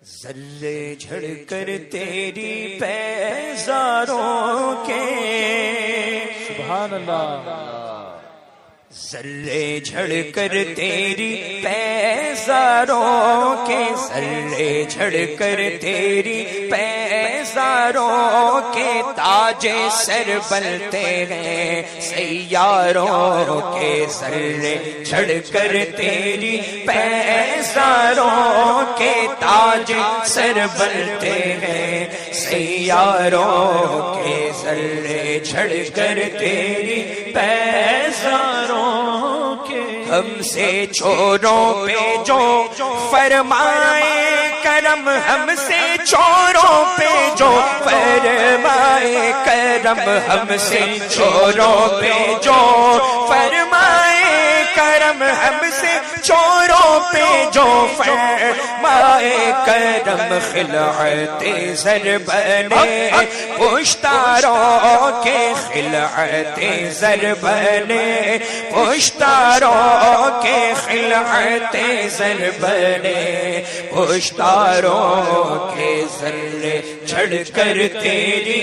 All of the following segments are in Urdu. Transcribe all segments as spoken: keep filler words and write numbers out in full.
ذرے جھڑ کر تیری پیزاروں کے سبحان اللہ، ذرے جھڑ کر تیری پیزاروں کے، ذرے جھڑ کر تیری پیزاروں کے تاج سر بنتے ہیں سیاروں کے، ذرے جھڑ کر تیری پیزاروں کے تاج سر بنتے ہیں سیاروں کے، ذرے جھڑ کر تیری پیزاروں کے، ہم سے چوروں پہ جو فرمائے کرم، ہم سے چوروں پہ جو فرمائے کرم، ہم سے چوروں پہ جو فرمائے کرم، ہم سے چوروں پہ جو فرمائے کرم، خلعت زر بنے پشتاروں کے، خلعت زر بنے پشتاروں کے، خلعت زر بنے پشتاروں کے، ذرے جھڑ کر تیری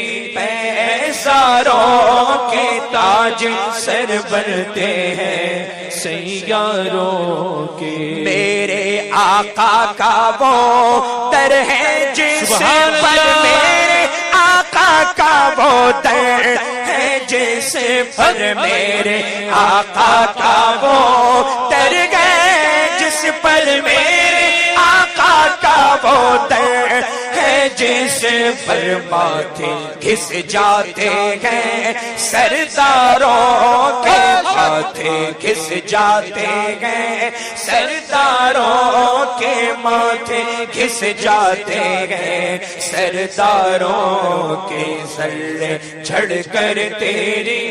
پیزاروں کے تاج سر بنتے ہیں سیاروں کے، میرے آقا کا وہ در ہے جس پر، میرے آقا کا وہ در ہے جس پر، میرے آقا کا وہ در ہے جس پر، میرے آقا کا وہ در ہے جس پر ماتھے گھس جاتے ہیں سرداروں کے، ماتھے گھس جاتے ہیں سرداروں کے، ماتھے گھس جاتے ہیں سرداروں کے، ذرے جھڑ کر تیری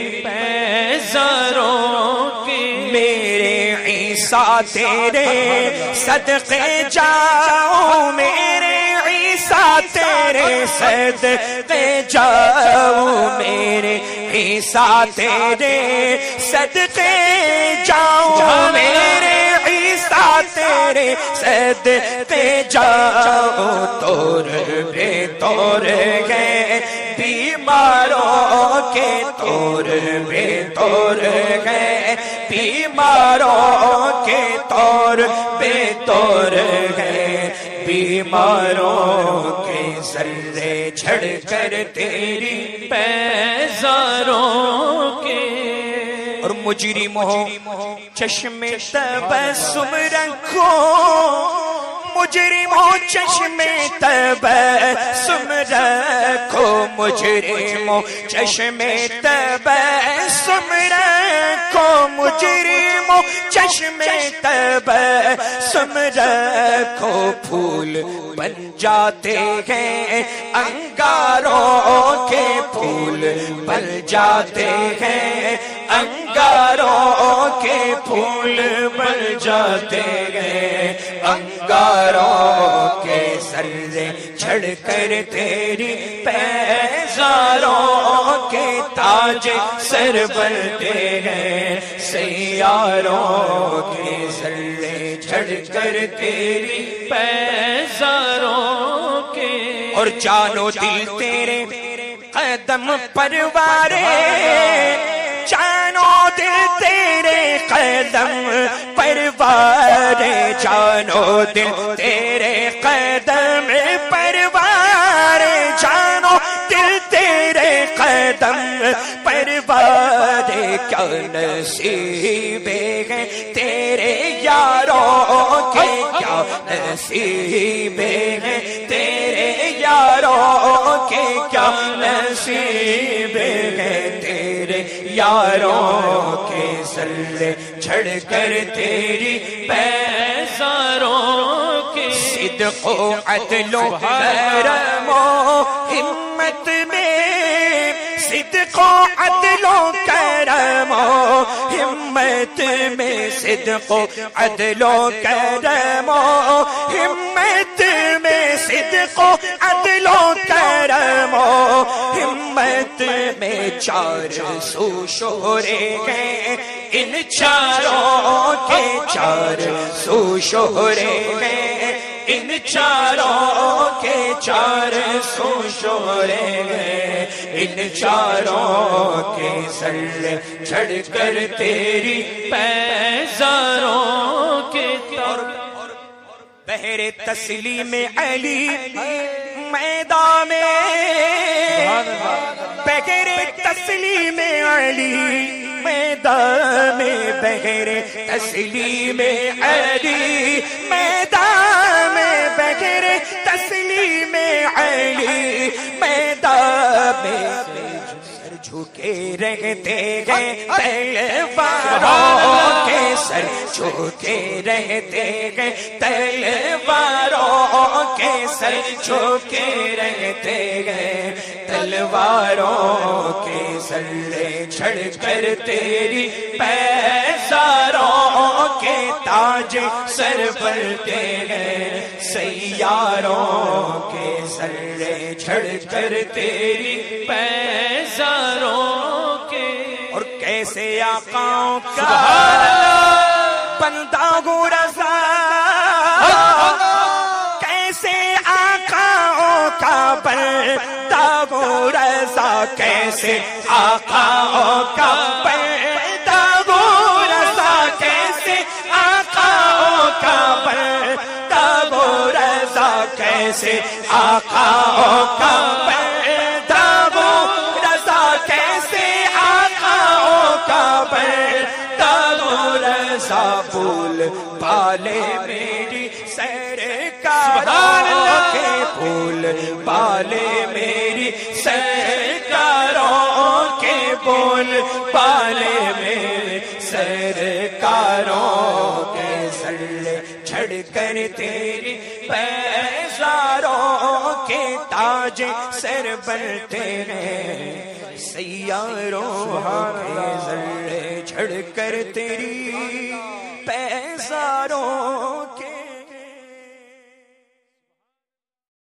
پیزاروں کے، میرے عیسیٰ تیرے صدقے جاؤ، میرے عیسیٰ تیرے صدقے جاؤ، میرے عیسیٰ تیرے صدقے جاؤ، میرے عیسیٰ تیرے صدقے جاؤ، توڑ بے توڑ گئے بیماروں کے، توڑ بے توڑ گئے بیماروں کے، توڑ بے توڑ گئے بیماروں کے، ذرے جھڑ کر تیری پیزاروں کے، اور مجرموں چشم تبسم رکھو، مجرموں چشم تبسم رکھو، مجرموں چشم تبسم رکھو، مجرموں چشم تبسم رکھو، پھول بن جاتے ہیں انگاروں کے، پھول بن جاتے ہیں انگاروں کے، پھول بن جاتے ہیں انگاروں کے، ذرے جھڑ کر تیری پیزاروں کے تاج سر بنتے ہیں سیاروں کے، ذرے جھڑ کر تیری پیزاروں کے، اور جانو دل تیرے قدم پروارے، جانو دل تیرے قدم پروارے، جانو دل تیرے قدم پروارے، جانو دل تیرے قدم پروارے، کیا نصیب ہے تیرے یاروں کے، کیا نصیب ہے تیرے یاروں کے، کیا نصیب ہے تیرے یاروں کے، ذرے جھڑ کر تیری پیزاروں کے، صدق و عدل و کرم و ہمت میں، صدق و عدل و کرم و ہمت میں، صدق و عدل و کرم و ہمت میں، صدق و عدل و کرم و ہمت میں، چار سو شہرے ہیں ان چاروں کے، چار سو شہرے ہیں ان چاروں کے چار سو شورے ہیں، ان چاروں کے سر چڑھ کر تیری پیزاروں کے تر بہر تسلیم علی میدان میں، بغیر تسلیم علی میدان میں، بغیر تسلیم علی میدان میں، بغیر تسلیم علی میدان میں سر جھکے رہتے ہیں تلواروں کے، سر جھکے رہتے ہیں تلواروں کے، سر جھکے رہتے ہیں تلواروں کے، سر چھڑ کر تیری پیزاروں کے تاج سر بلتے ہیں، سیاروں کے سر چھڑ کر تیری پیزاروں کے، اور کیسے آقاؤں کا بندہ ہو رضا، کیسے آقاؤں کا بندہ ہو رضا، کیسے آقاؤں کا بندہ ہو رضا، کیسے آقاؤں کا بندہ ہو رضا، کیسے آقاؤں کا بندہ ہو رضا، کیسے آقاؤں کا بندہ ہو رضا، بول پالے میری سرکاروں کے، بول پالے میری سرکاروں کے، بول پالے میرے سرکاروں کے، سر چھڑ کر تیری پیزاروں کے تاج سر بلتے ہیں، سیاروں کے سر چھڑ کر تیری